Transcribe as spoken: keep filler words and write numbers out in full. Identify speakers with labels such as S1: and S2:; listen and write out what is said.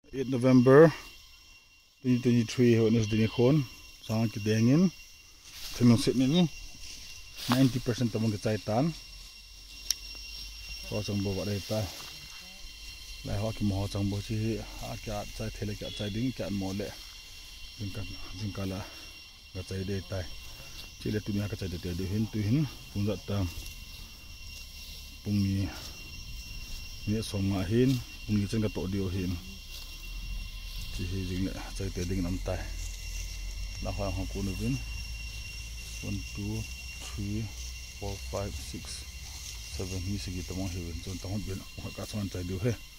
S1: eighth November twenty twenty-three Wednesday ni khon sang ki dengin thinu sit ni ninety percent tamong ke chai tan ko sang bo ba dai ta lai ho ki mo chang bo chi a kya chai thele kya chai ding kya mo le ding kan ding kala ga chai dei tai chi le tu mi ka chai de de hin tu hin pung da ta pung mi ni som nga hin pung ni chen ka to dio hin chi hi ding le chai te ding nam tai la ha ha ku no bin one two three four five six seven ni sigi tamong he bin chon tamong bin ka chon chai dio he